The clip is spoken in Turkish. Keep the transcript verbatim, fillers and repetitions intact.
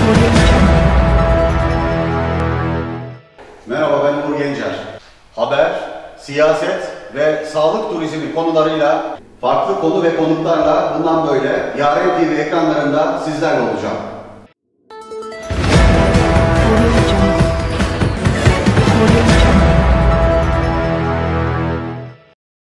Merhaba, ben Uğur Gencer. Haber, siyaset ve sağlık turizmi konularıyla farklı konu ve konuklarla bundan böyle Yaren T V ekranlarında sizlerle olacağım.